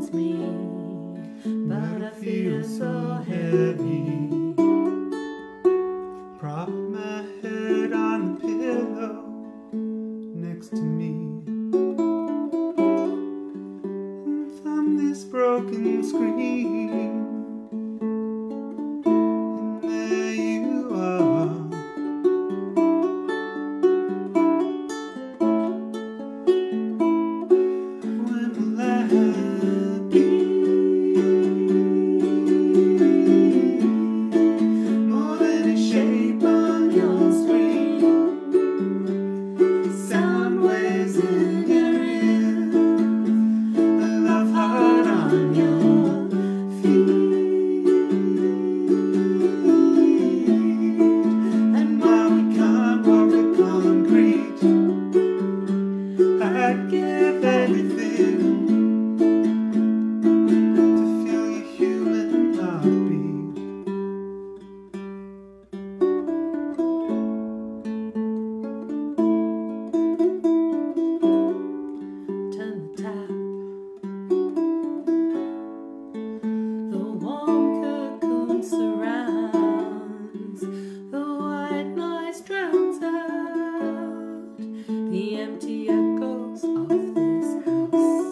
holds me, but I feel so heavy. Prop my head on the pillow next to me, and thumb this broken screen. And there you are. When will I be more than a shape on your screen? Sound waves in your ears, a love heart on your feet. And while we can't walk the concrete, I'd give anything to feel your human heartbeat. Turn the tap, the warm cocoon surrounds, the white noise drowns out the empty echoes of this house.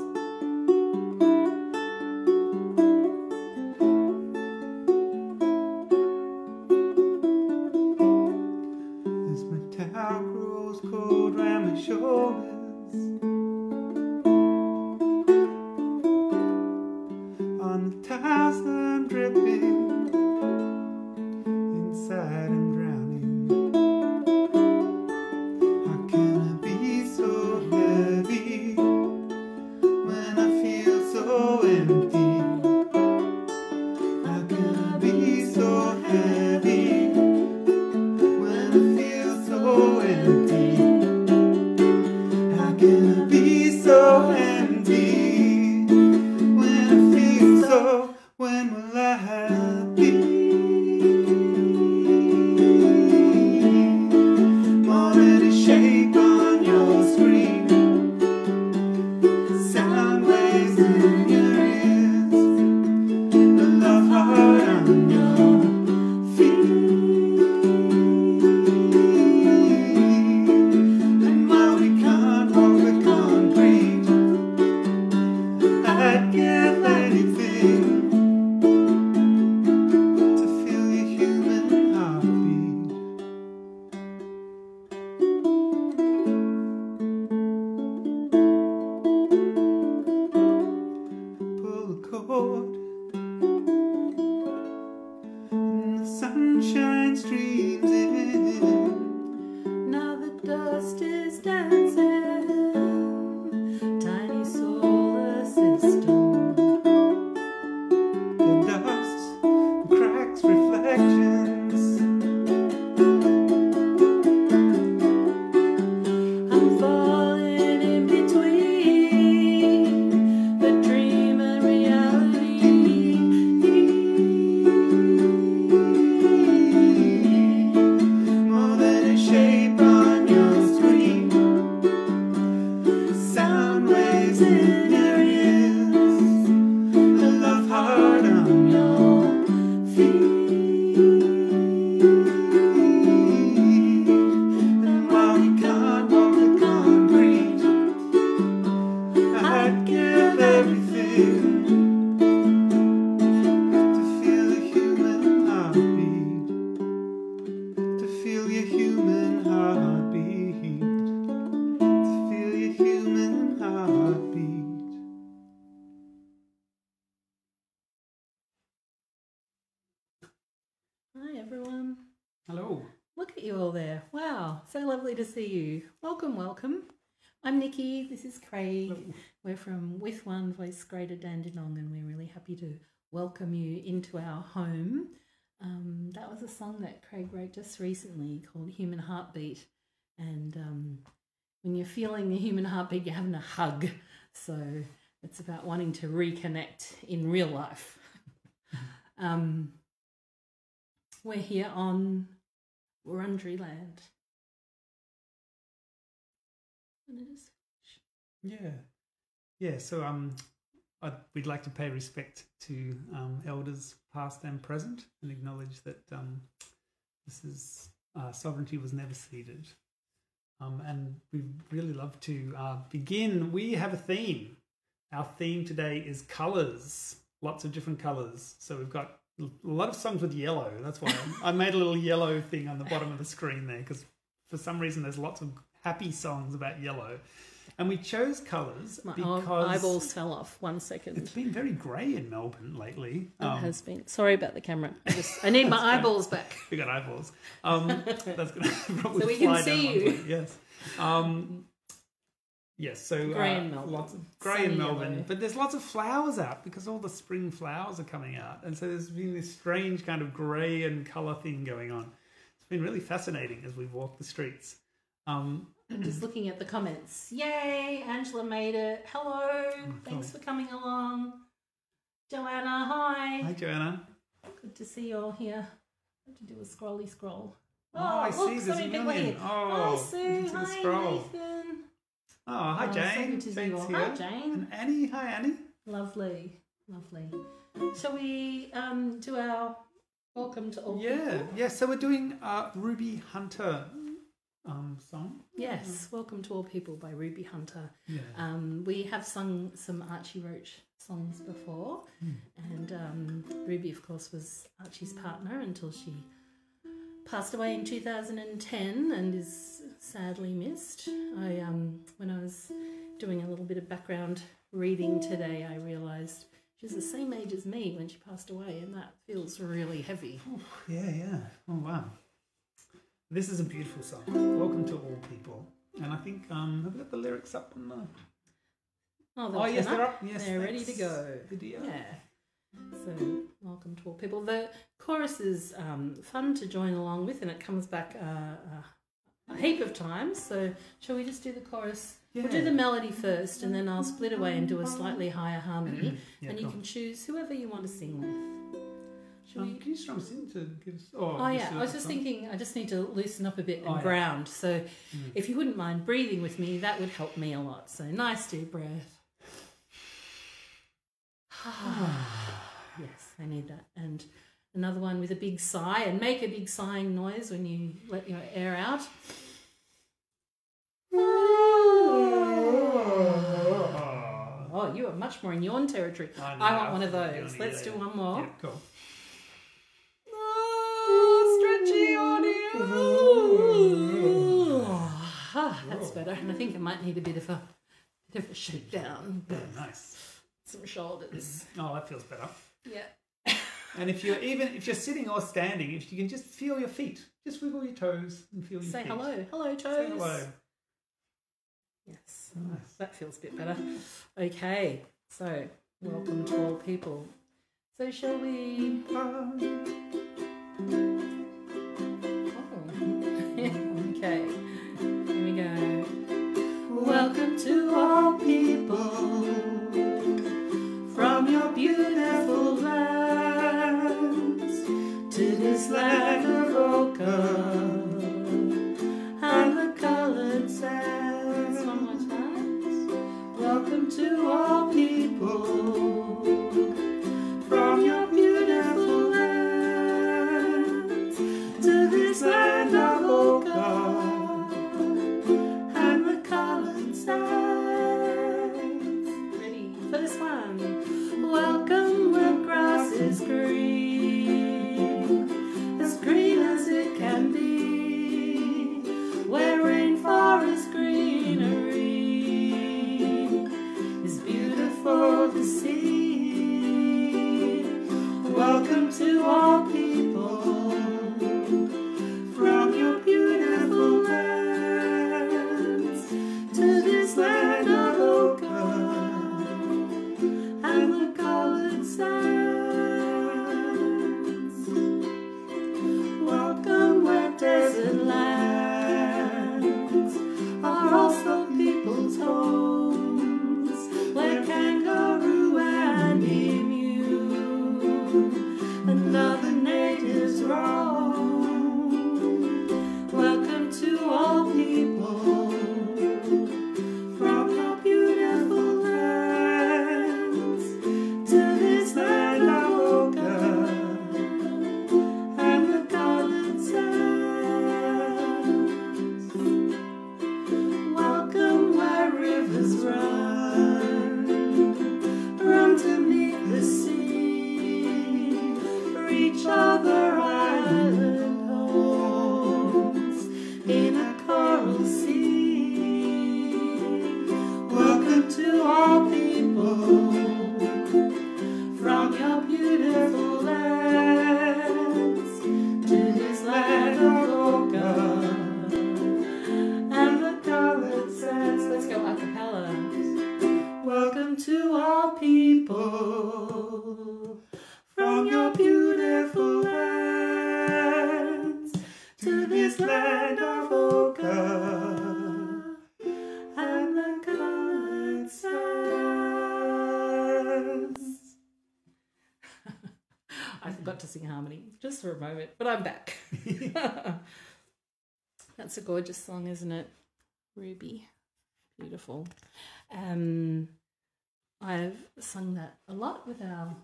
As my towel grows cold round my shoulders, on the tiles I'm dripping, inside I'm drowning. How can I be so heavy when I feel so empty? How can I be so heavy when I feel so empty? How can I be so empty when I feel so? When will I be more than a shape on your screen? Sound waves in your ears, a love heart on your feet. And while we can't walk the concrete, I'd give anything to feel your human heartbeat. Pull the cord, and the sunshine streams in. Now the dust is dancing, tiny solar system. The dust cracks reflections. I'm falling in between the dream and reality. More than a shape on your screen. Sound waves in your ears, a love heart on your feet. And while we can't walk the concrete, I'd give everything to feel a human heartbeat. To feel your human heartbeat. To feel your human heartbeat. Hi everyone. Hello. Look at you all there. Wow, so lovely to see you. Welcome, welcome. I'm Nikki, this is Craig. Hello. We're from With One Voice Greater Dandenong, and we're really happy to welcome you into our home. That was a song that Craig wrote just recently called Human Heartbeat. And when you're feeling the human heartbeat, you're having a hug. So it's about wanting to reconnect in real life. We're here on Wurundjeri land. And it is. Yeah. So we'd like to pay respect to elders past and present and acknowledge that this is sovereignty was never ceded. And we'd really love to begin. We have a theme. Our theme today is colours, lots of different colours. So we've got a lot of songs with yellow. That's why I made a little yellow thing on the bottom of the screen there, because for some reason there's lots of happy songs about yellow. And we chose colours because... My eyeballs fell off. 1 second. It's been very grey in Melbourne lately. It has been. Sorry about the camera. I need my eyeballs back. We got eyeballs. That's going to probably so we fly can see you. Yes. Yes, so grey in Melbourne. Lots of grey in Melbourne, yellow. But there's lots of flowers out because all the spring flowers are coming out, and so there's been this strange kind of grey and colour thing going on. It's been really fascinating as we walk the streets. I'm just looking at the comments. Yay! Angela made it. Hello. Thanks for coming along. Joanna, hi. Hi, Joanna. Good to see you all here. I have to do a scrolly scroll. I see. There's a million. Hi, Sue. Hi, scroll. Nathan. Oh, hi, Jane. Jane's here. Hi, Jane. And Annie. Hi, Annie. Lovely. Lovely. Shall we do our welcome to all people? Yeah. So we're doing Ruby Hunter song. Yes, Welcome to All People by Ruby Hunter. Yeah. We have sung some Archie Roach songs before, and Ruby, of course, was Archie's partner until she passed away in 2010 and is sadly missed. When I was doing a little bit of background reading today, I realised she was the same age as me when she passed away, and that feels really heavy. Yeah. Oh, wow. This is a beautiful song. Welcome to All People. And I think, have we got the lyrics up on the... Oh, yes, they're up. Yes, they're ready to go. Video. Yeah. So, welcome to all people. The chorus is fun to join along with, and it comes back a heap of times. So, shall we just do the chorus? Yeah. We'll do the melody first, and then I'll split away and do a slightly higher harmony. And you can choose whoever you want to sing with. Can you strum us in to give us... I was just thinking I just need to loosen up a bit and ground. So if you wouldn't mind breathing with me, that would help me a lot. So nice deep breath. Yes, I need that. And another one with a big sigh, and make a big sighing noise when you let your air out. Oh, you are much more in yawn territory. I want one of those. Let's do one more. Yeah, cool. Stretchy audio. That's better. And I think I might need a bit of a shakedown. Yeah, nice. Some shoulders. Oh, that feels better. Yeah. And if you're sitting or standing, if you can just feel your feet, just wiggle your toes and feel your feet. Say hello. Hello, toes. Say hello. Yes. Nice. That feels a bit better. Okay. So, welcome to all people. So, shall we... Okay. Here we go. Welcome to all people from your beautiful lands to this land of ochre and the coloured sands. One more time. Welcome to all people from your beautiful lands to this land of ochre and the coloured sands. Ready for this one? Welcome where grass is green as it can be, where rainforest greenery is beautiful to see. Welcome to all people from your beautiful lands to this land of ochre and the coloured sands. Welcome where desert lands are also people's homes, where kangaroo your people from your beautiful lands to this land of ochre and the colored sands. I forgot to sing harmony just for a moment, but I'm back. That's a gorgeous song, isn't it? Ruby. Beautiful. I've sung that a lot with our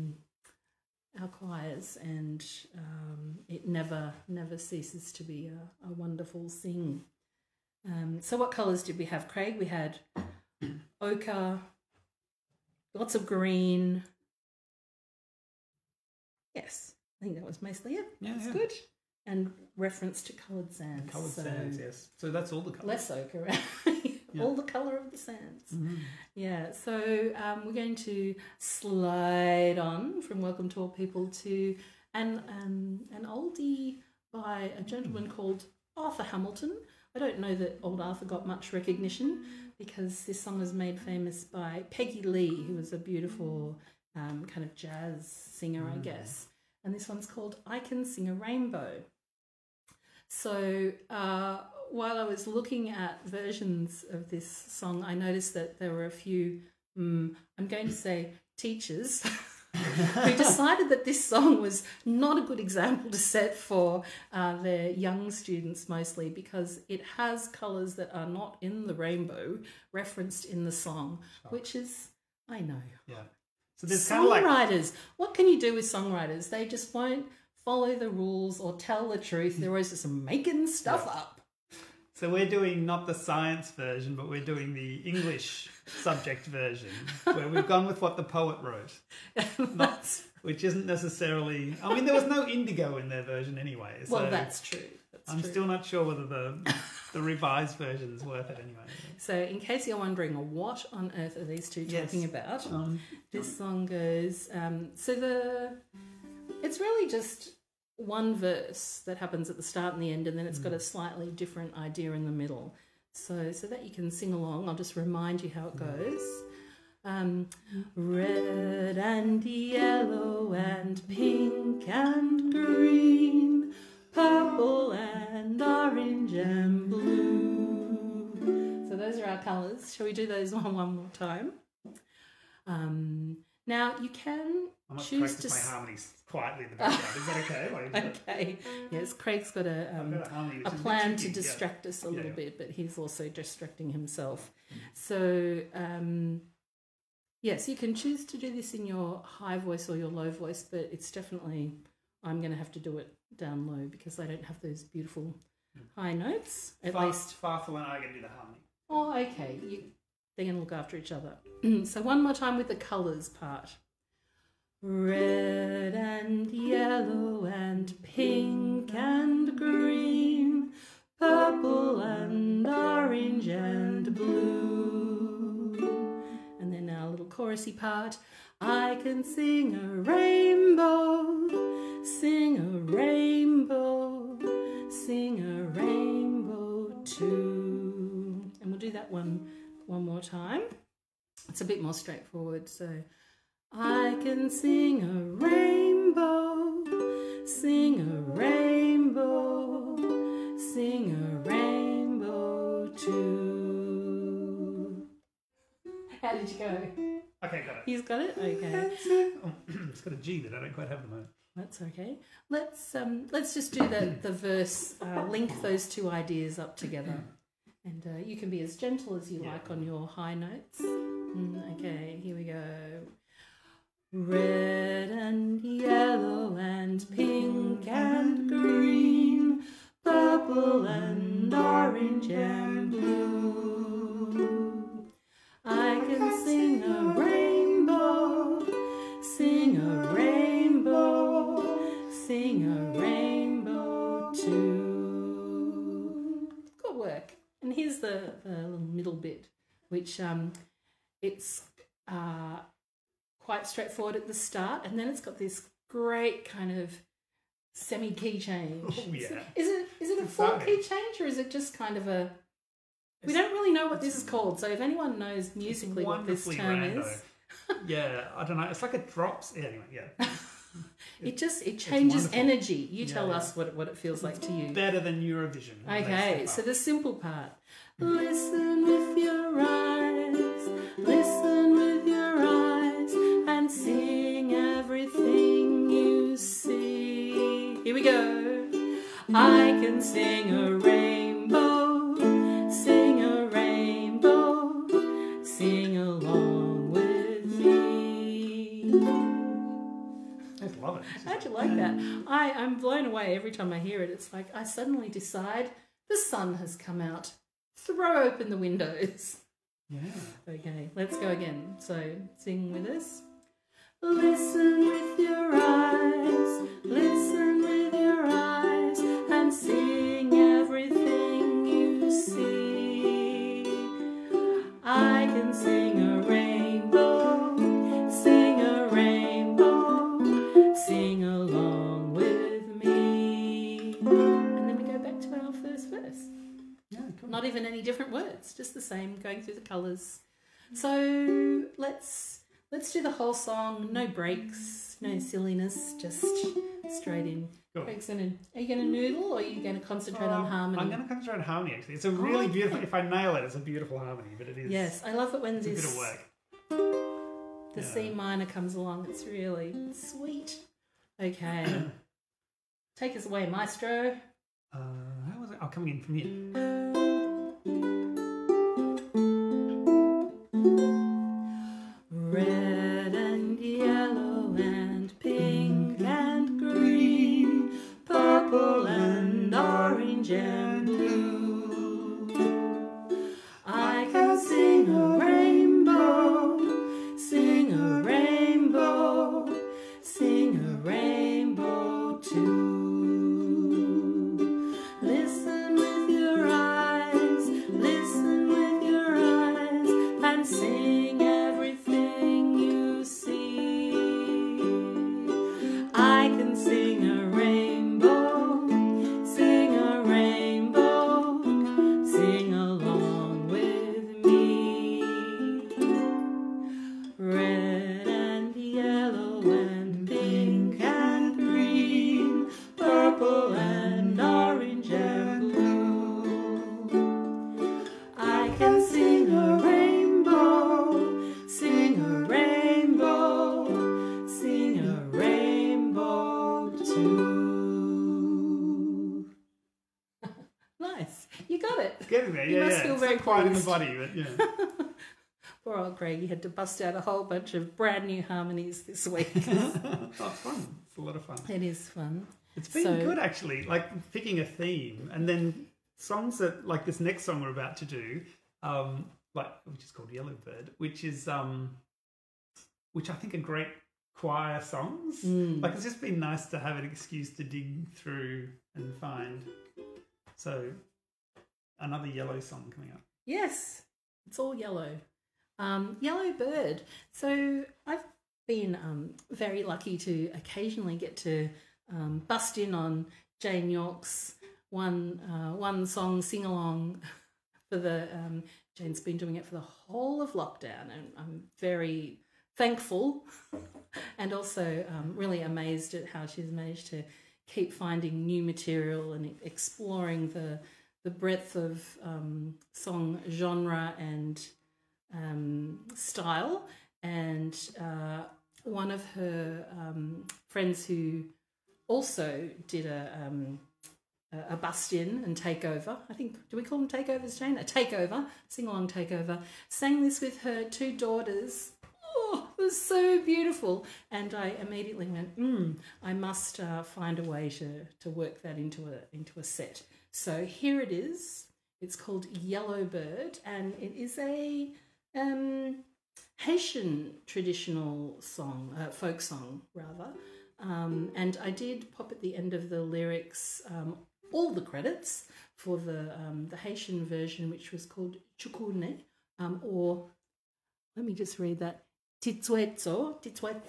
choirs, and it never ceases to be a wonderful sing. So what colours did we have, Craig? We had ochre, lots of green. Yes, I think that was mostly it. Yeah, that's yeah. good. And reference to coloured sands. Coloured sands, yes. So that's all the colours. Less ochre, Yeah. all the colour of the sands. Mm-hmm. Yeah, so we're going to slide on from Welcome to All People to an oldie by a gentleman called Arthur Hamilton. I don't know that old Arthur got much recognition because this song was made famous by Peggy Lee, who was a beautiful kind of jazz singer, I guess. And this one's called I Can Sing a Rainbow. So while I was looking at versions of this song, I noticed that there were a few, I'm going to say teachers, who decided that this song was not a good example to set for their young students mostly, because it has colours that are not in the rainbow referenced in the song, which is, I know. Yeah. So there's kind of like... Songwriters, what can you do with songwriters? They just won't follow the rules or tell the truth. They're always just making stuff up. So we're doing not the science version, but we're doing the English subject version, where we've gone with what the poet wrote, which isn't necessarily... I mean, there was no indigo in their version anyway. So well, that's true. I'm still not sure whether the revised version is worth it anyway. So in case you're wondering, what on earth are these two talking about? This song goes... it's really just one verse that happens at the start and the end, and then it's got a slightly different idea in the middle. So that you can sing along, I'll just remind you how it goes. Red and yellow and pink and green, purple and orange and blue. So those are our colours. Shall we do those one more time? Now you can I must choose practice to... my harmonies quietly in the background. Is that okay? Okay. Yes, Craig's got a plan to distract us a little bit, but he's also distracting himself. So, yes, you can choose to do this in your high voice or your low voice, but it's definitely, I'm going to have to do it down low because I don't have those beautiful high notes, at least. Farfel and I can do the harmony. Oh, okay. They're going to look after each other. So one more time with the colours part. Red and yellow and pink and green, purple and orange and blue. And then our little chorusy part. I can sing a rainbow, sing a rainbow, sing a rainbow too. And we'll do that one more time. It's a bit more straightforward, so I can sing a rainbow, sing a rainbow, sing a rainbow too. How did you go? Okay, got it. He's got it? Okay. Oh, it's got a G that I don't quite have at the moment. That's okay. Let's just do the verse, link those two ideas up together. And you can be as gentle as you like on your high notes. Okay, here we go. Red and yellow and pink and green, purple and orange and blue. I can sing a rainbow, sing a rainbow, sing a rainbow too. Good work. And here's the little middle bit, which it's quite straightforward at the start, and then it's got this great kind of semi-key change. Oh, yeah. Is it a full key change, or is it just kind of a... We don't really know what this is called, so if anyone knows musically what this term is, Yeah, I don't know. It's like it drops. Yeah, anyway, yeah. It changes wonderful. energy. You tell yeah. us what it feels like to you. Better than Eurovision. Okay, so the simple part. Listen with your eyes, listen with your eyes, and sing everything you see. Here we go. I can sing a rainbow, sing a rainbow, sing along with me. I love it. How'd you like that? I'm blown away every time I hear it. It's like I suddenly decide the sun has come out. Throw open the windows. Yeah. Okay, let's go again. So sing with us. Listen with your eyes, listen with your eyes, and sing everything you see. I can sing a rainbow, sing a rainbow, sing along with me. And then we go back to our first verse. Yeah, cool. Not even any different words, just the same, going through the colours. So let's do the whole song, no breaks, no silliness, just straight in. Cool. Craig's are you gonna noodle or are you gonna concentrate on harmony? I'm going to concentrate on harmony actually. It's a really beautiful, if I nail it, it's a beautiful harmony, but it is. Yes, I love it when it's a bit of work. the C minor comes along. It's really sweet. Okay. Take us away, maestro. How was it? Oh, coming in from here. Red and yellow and pink and green, purple and orange and blue. I can sing a rainbow, sing a rainbow, sing a rainbow too. Listen with your eyes, listen with your eyes, and sing everything you see. I can sing a rainbow, sing a rainbow, sing along with me. Red and yellow and pink and green, purple and orange and blue. I can sing a rainbow, sing a rainbow, sing a rainbow too. Nice, you got it. Getting there, You yeah, must yeah. feel It's very not quite in the pleased. body, but yeah. Poor old Craig, he had to bust out a whole bunch of brand new harmonies this week. Oh, it's fun. It's a lot of fun. It is fun. It's been So- good actually, like picking a theme and then songs that, like this next song we're about to do, which is called Yellowbird, which I think are great choir songs. Like it's just been nice to have an excuse to dig through and find. So another yellow song coming up. Yes, it's all yellow. Yellow Bird. So I've been very lucky to occasionally get to bust in on Jane York's one song sing along for the Jane's been doing it for the whole of lockdown, and I'm very thankful and also really amazed at how she's managed to keep finding new material and exploring the breadth of song genre and style. And one of her friends who also did a bust-in and takeover, I think, do we call them takeovers, Jane? A takeover, sing-along takeover, sang this with her two daughters. Oh, it was so beautiful. And I immediately went, I must find a way to work that into a set. So here it is. It's called Yellowbird, and it is a Haitian traditional song, folk song rather. And I did pop at the end of the lyrics all the credits for the Haitian version, which was called Chukune, or let me just read that, Titsuetso.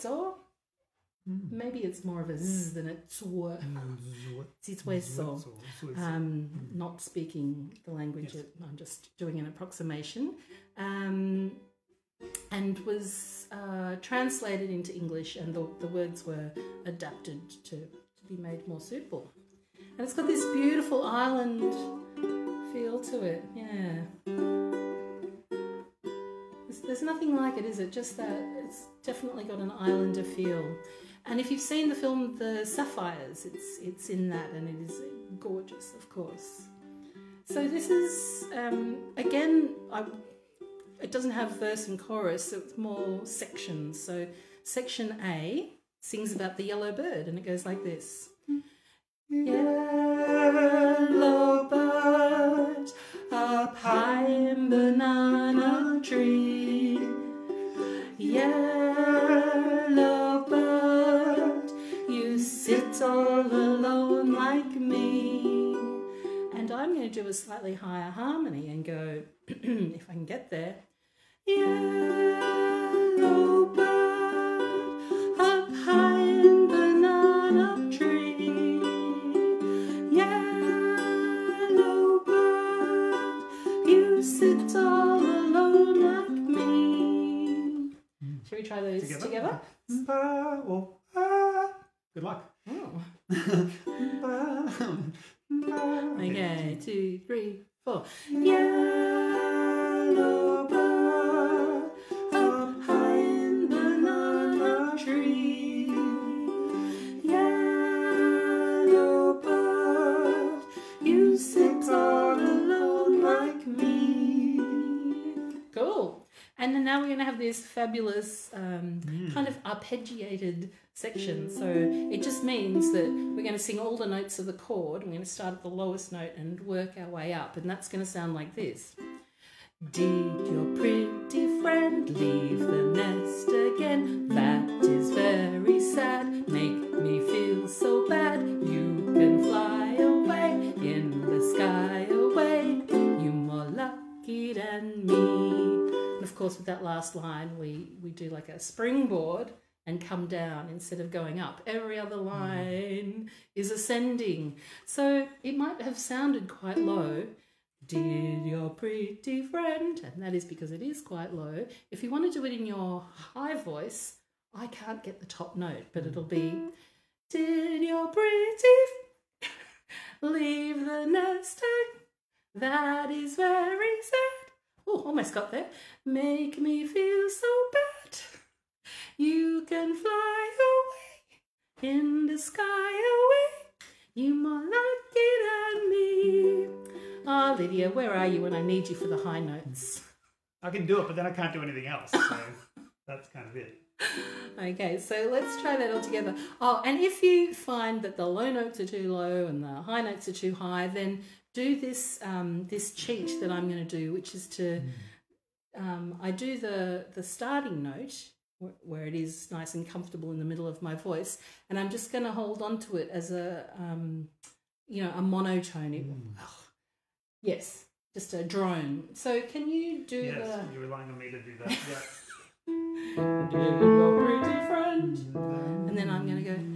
Maybe it's more of a z than a tsua. Titsuetso. Not speaking the language, I'm just doing an approximation. and was translated into English, and the words were adapted to be made more suitable. And it's got this beautiful island feel to it, yeah. There's nothing like it, is it? Just that it's definitely got an islander feel. And if you've seen the film The Sapphires, it's in that, and it is gorgeous, of course. So this is, again, it doesn't have verse and chorus, so it's more sections. So section A sings about the yellow bird, and it goes like this. Yellow bird up high in banana tree. Yellow bird, you sit all alone like me. And I'm going to do a slightly higher harmony and go, if I can get there. Yellow bird up high in banana tree. Yellow bird, you sit all alone like me. Shall we try those together? Good luck. Oh. Okay, 2, 3, 4. Yellow bird up high in banana tree. Yellow bird, you sit all alone like me. Cool. And then now we're going to have this fabulous kind of arpeggiated section. So it just means that we're going to sing all the notes of the chord. We're going to start at the lowest note and work our way up. And that's going to sound like this. Did your pretty friend leave the nest again? That is very sad. Make me feel so bad. You can fly away in the sky away. You're more lucky than me. And of course, with that last line, we do like a springboard and come down instead of going up. Every other line is ascending. So it might have sounded quite low. Did your pretty friend, and that is because it is quite low. If you want to do it in your high voice, I can't get the top note, but it'll be, did your pretty leave the nest egg? That is very sad. Oh, almost got there. Make me feel so bad. You can fly away in the sky away. You more lucky than me. Oh, Lydia, where are you when I need you for the high notes? I can do it, but then I can't do anything else. So that's kind of it. Okay, so let's try that all together. Oh, and if you find that the low notes are too low and the high notes are too high, then do this this cheat that I'm going to do, which is to I do the starting note where it is nice and comfortable in the middle of my voice, and I'm just going to hold on to it as a you know, a monotone. Yes, just a drone. So can you do Yes, you're relying on me to do that. Yeah. Did your pretty friend? And then I'm going to go.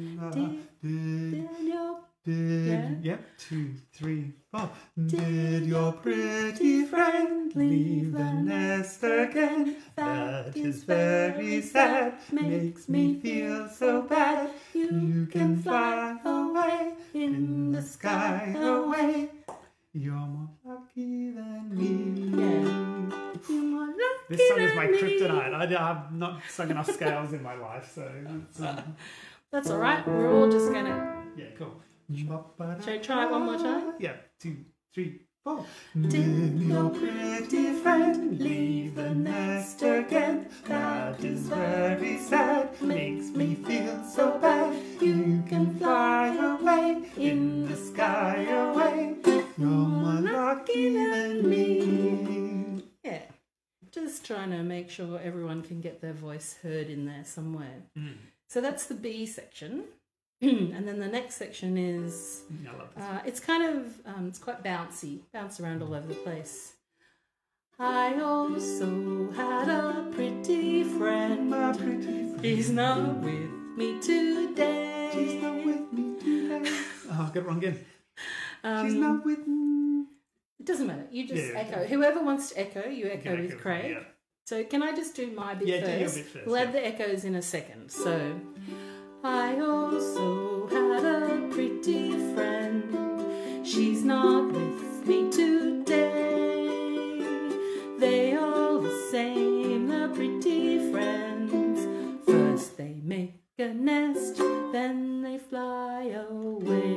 Yep, 2, 3, 4. Did your pretty friend leave the nest again? That is very sad. Makes me feel so bad. You can fly away in the sky away. You're more lucky than me. Yeah. You're more lucky This song is my than me. kryptonite. I've not sung enough scales in my life, so that's all right. We're all just going to. yeah, cool. Shall we try it one more time? Yeah, 2, 3, 4. Did your pretty friend leave the nest again? That is very sad. Makes me feel so bad. You can fly away in the sky away. You're more lucky than me. Yeah. Just trying to make sure everyone can get their voice heard in there somewhere. So that's the B section. And then the next section is, I love this. it's kind of, it's quite bouncy, bounce around all over the place. I also had a pretty friend. My pretty friend. She's not with me today. She's not with me today. Oh, I got it wrong again. She's not with me. It doesn't matter. You just Yeah, echo. okay. Whoever wants to echo, you echo Okay, with Craig. yeah. So can I just do my bit first? Yeah, do your bit first. We'll add the echoes in a second. So, I also had a pretty friend. She's not with me today. They all the same, the pretty friends. First they make a nest, then they fly away.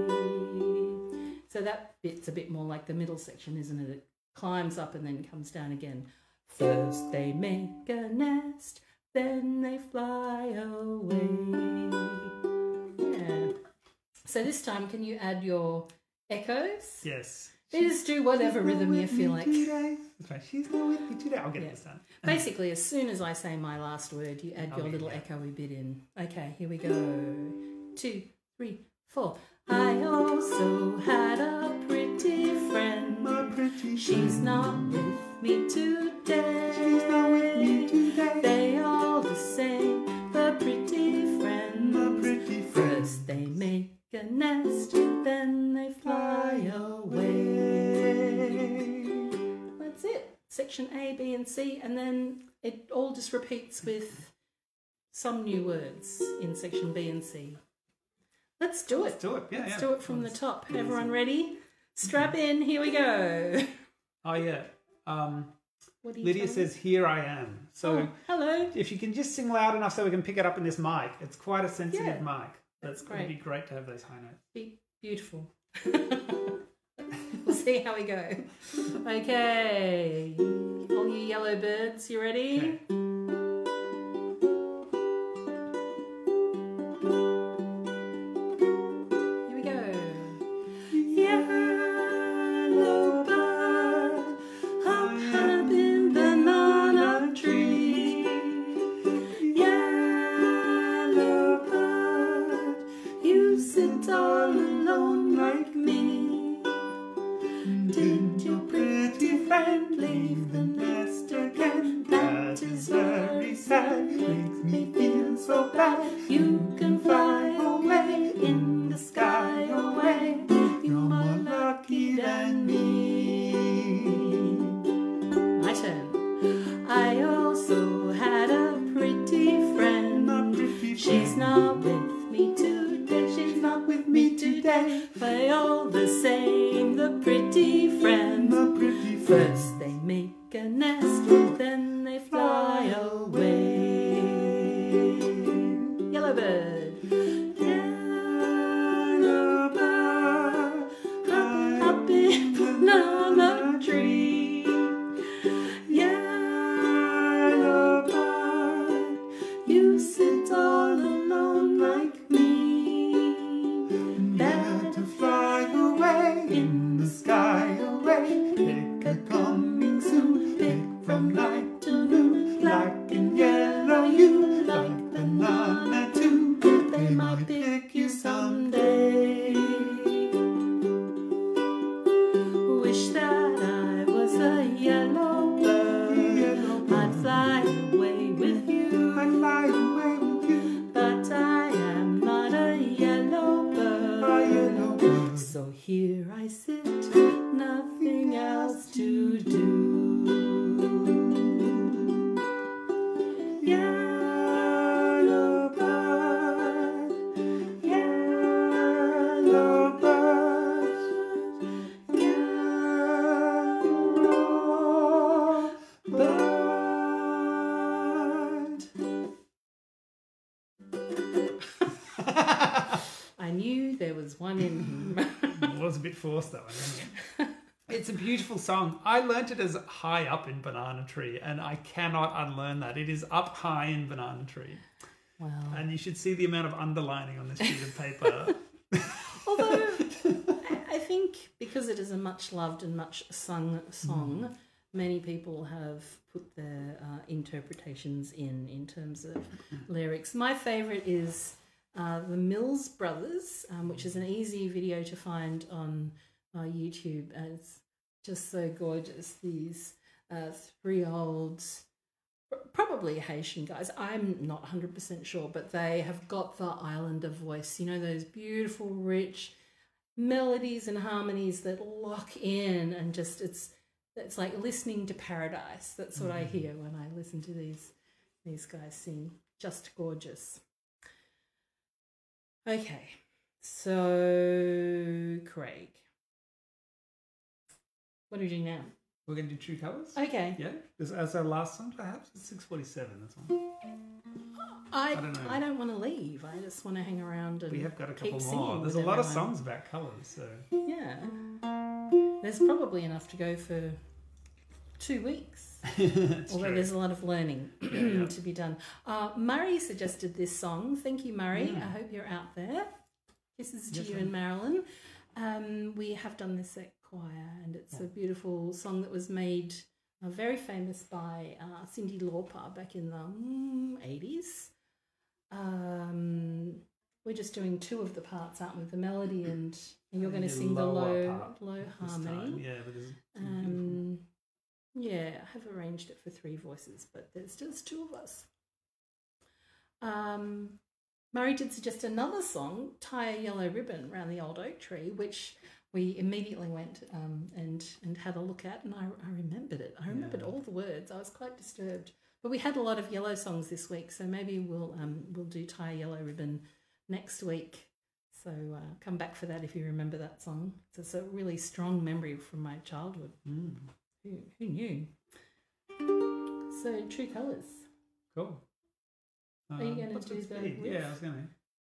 So that bit's a bit more like the middle section, isn't it? It climbs up and then comes down again. First they make a nest, then they fly away. Yeah. So this time, can you add your echoes? Yes. You just do whatever rhythm you feel like. That's right. She's not with me today. I'll get this done. Basically, as soon as I say my last word, you add your little echoey bit in. Okay, here we go. 2, 3, 4. I also had a pretty friend. My pretty She's not with me today. She's not with me today. They all the same, the pretty friends. My pretty friend. First they make a nest, then they fly away. That's it. Section A, B and C, and then it all just repeats with some new words in section B and C. Let's do it. Let's do it. Yeah, Let's do it from the top. Everyone ready? Strap in. Here we go. Oh, yeah. What do you Lydia tell says, "Here I am." So me? Oh, hello. if you can just sing loud enough so we can pick it up in this mic. It's quite a sensitive Yeah, mic. that's It'd be great. great to have those high notes. Be beautiful. We'll see how we go. Okay. All you yellow birds, you ready? Okay. Here we go. Yellow bird, up in banana tree. Yellow bird, you sit all alone like me. Did your pretty friend leave the nest again? That is very sad, makes me feel so bad. You can fly away in the sky away. You're more lucky than me. My turn. I also had a pretty friend. My pretty She's not with me today. She's not with me today. But all the same, the pretty friends. My pretty friend. First they make a nest, then they fly away. Yellow bird. Yellow bird, up in banana tree. Yellow bird, you sit all alone like me. That to fly away in the sky away. Pick a coming soon. Pick from night to noon. Black and yellow, you like banana too. They might pick you someday. Wish that I was a yellow bird. I'd fly away with you. I fly away with you. But I am not a yellow bird. A yellow bird. So here I sit, nothing else to do. Yellow bird, yellow bird, yellow bird. I knew there was one in him. It was a bit forced though, wasn't it? It's a beautiful song. I learnt it as high up in Banana Tree, and I cannot unlearn that. It is up high in Banana Tree. Wow. And you should see the amount of underlining on this sheet of paper. Although I think because it is a much loved and much sung song, many people have put their interpretations in terms of lyrics. My favourite is the Mills Brothers, which is an easy video to find on YouTube, and it's just so gorgeous. These 3 olds, probably Haitian guys, I'm not 100% sure, but they have got the islander voice, you know, those beautiful rich melodies and harmonies that lock in, and just it's That's like listening to paradise. That's what I hear when I listen to these guys sing. Just gorgeous. Okay, so Craig, what do we do now? We're going to do True Colours. Okay. Yeah, as our last song, perhaps it's 6:47. That's one. I don't know. I don't want to leave. I just want to hang around and We have got a keep couple singing more. There's with a lot of everyone. songs about colours, so Yeah, there's probably enough to go for 2 weeks. it's Although true. there's a lot of learning Yeah. to be done. Murray suggested this song. Thank you, Murray. I hope you're out there. Kisses to Yes, you ma'am. and Marilyn. We have done this at choir, and it's a beautiful song that was made very famous by Cyndi Lauper back in the 80s. We're just doing 2 of the parts, aren't we? The melody, and you're going to The sing the lower low part low this harmony. time. Yeah, but it's beautiful. Yeah, I have arranged it for 3 voices, but there's just 2 of us. Murray did suggest another song, Tie a Yellow Ribbon Round the Old Oak Tree, which we immediately went and had a look at, and I remembered it. I remembered all the words. I was quite disturbed. But we had a lot of yellow songs this week, so maybe we'll do Tie a Yellow Ribbon next week. So come back for that if you remember that song. It's a really strong memory from my childhood. Who knew? So True Colours. Cool. Are you going to what's do it the speed? riff? Yeah, I was going to.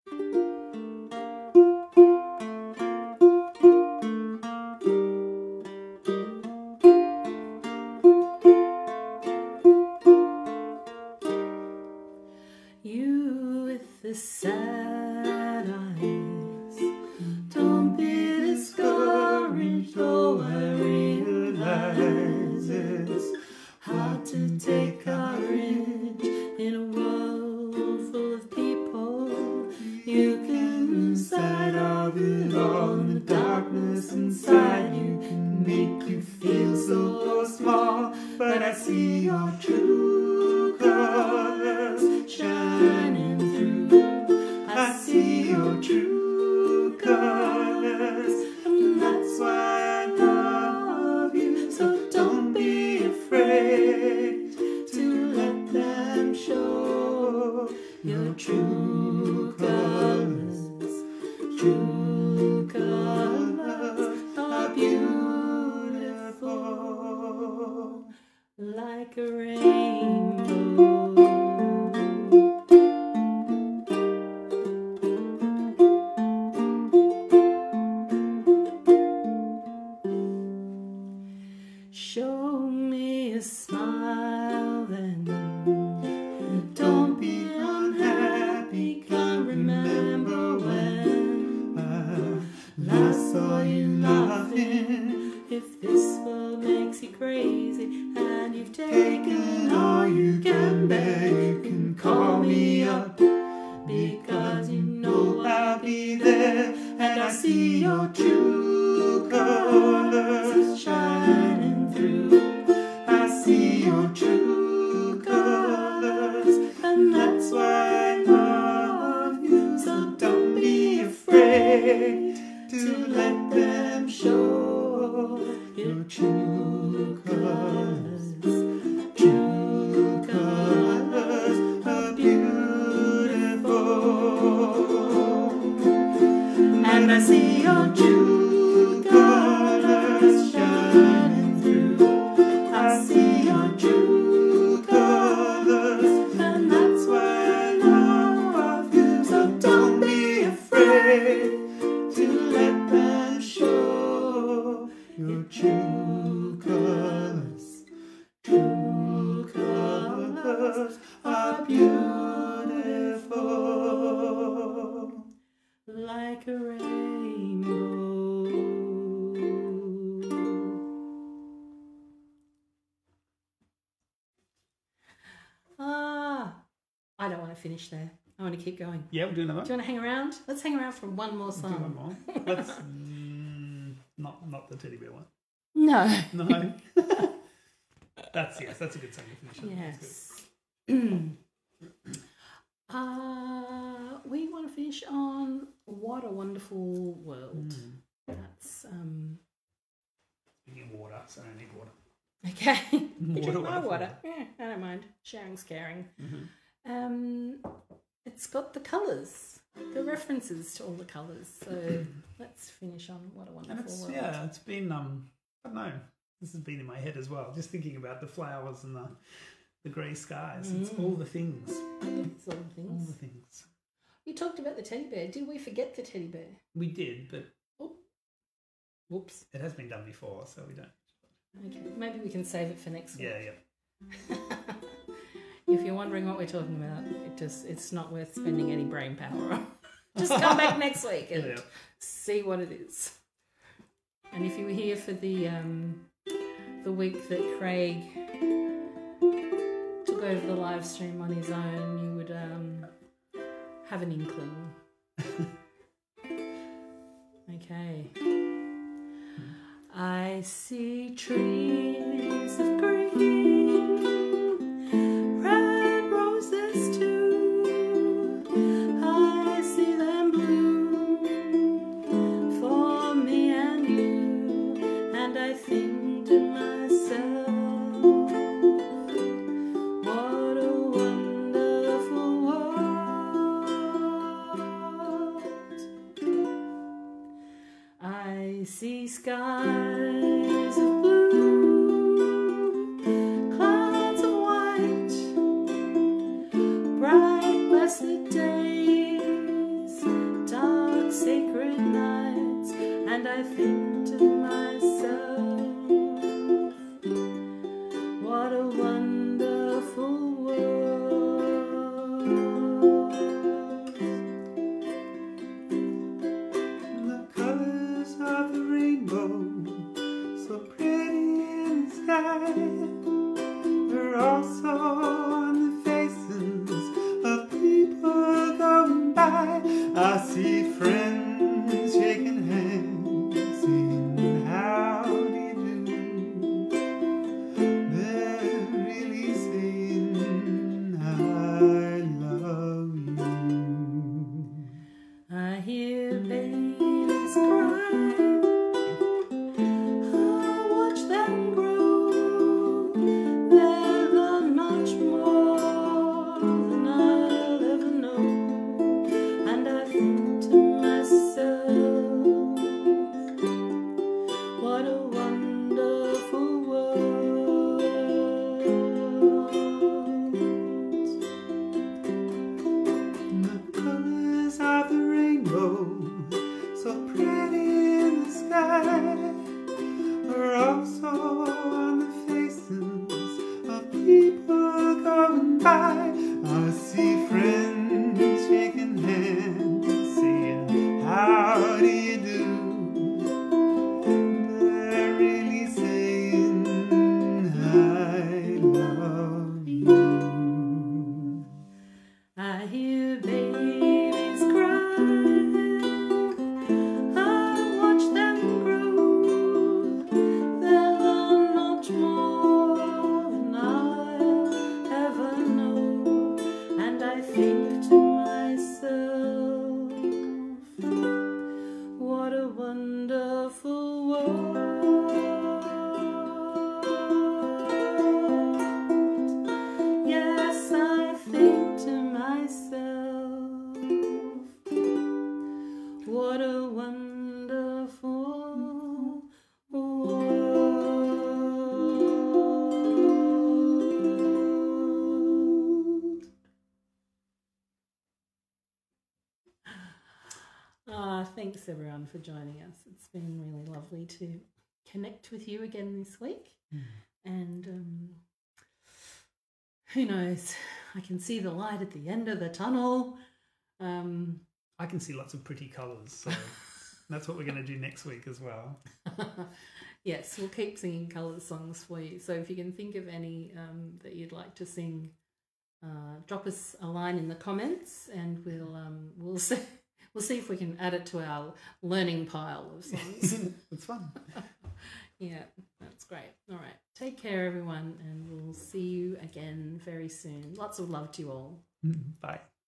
You with the sad eyes, don't be discouraged, though I realize it's hard to take courage in a world full of people. You can lose sight of it all, and the darkness inside you can make you feel so small. But I see your true colors shining through. I see your true colors, and that's why I love you. So don't be afraid to let them show your true colors. True colors are beautiful, like a rainbow. Show me a smile then. Don't be unhappy. Can't remember when last saw you laughing. If this world makes you crazy and you've taken all you can bear, you can call me up, because you know I'll be there. And I see your true colors shining through. I see your true colors, and that's why I love you. So don't be afraid to let them show your true colors. True colors are beautiful, and I see your true colors shining through. I see your true colors, and that's why I love you. So don't be afraid to let them show your true colors. True colors are beautiful, like a rainbow. I don't want to finish there. I want to keep going. Yeah, we'll do another one. Do you want to hang around? Let's hang around for one more Do one song. more. Let's not the teddy bear one. No. No. That's a good song to finish on. Yes. We want to finish on What a Wonderful World. That's Speaking of water, so I don't need water. Okay. You Water drink my waterfall. water. Yeah, I don't mind. Sharing's caring. It's got the colours, the references to all the colours. So let's finish on What a Wonderful And it's, World. yeah, it's been, I don't know, this has been in my head as well, just thinking about the flowers and the grey skies. It's all the things. It's all the things. All the things. You talked about the teddy bear. Did we forget the teddy bear? We did, but Oh. Whoops. it has been done before, so we don't. Okay, maybe we can save it for next week. Yeah. If you're wondering what we're talking about, it's not worth spending any brain power on. Just come back next week and see what it is. And if you were here for the week that Craig took over the live stream on his own, you would have an inkling. Okay. I see trees of green, red roses too. I see them bloom for me and you, and I think to myself, what a wonderful world. I see skies of blue, clouds of white, bright blessed days, dark sacred nights, and I think to myself, what a wonderful world. The colours of the rainbow, so pretty in the sky, are also on the faces of people going by. I see friends shaking hands, saying how do you do. They're really saying I love you. I hear babies cry, I watch them grow. They'll learn much more than I'll ever know, and I think to myself, what a wonderful world. The colours of the rainbow, so pretty in the sky, are also on the faces of people going by. I see friends shaking hands, saying, how do you do? They're really saying, I love you. I hear babies cry, I watch them grow. They'll learn much more than I'll ever know, and I think to myself, what a wonderful world. Yes, I think to myself, what a wonderful world. Thanks everyone for joining us. It's been really lovely to connect with you again this week. And who knows, I can see the light at the end of the tunnel. I can see lots of pretty colours, so that's what we're going to do next week as well. Yes, we'll keep singing colour songs for you. So if you can think of any that you'd like to sing, drop us a line in the comments, and we'll see if we can add it to our learning pile of songs. It's fun. Yeah, that's great. All right, take care everyone, and we'll see you again very soon. Lots of love to you all. Bye.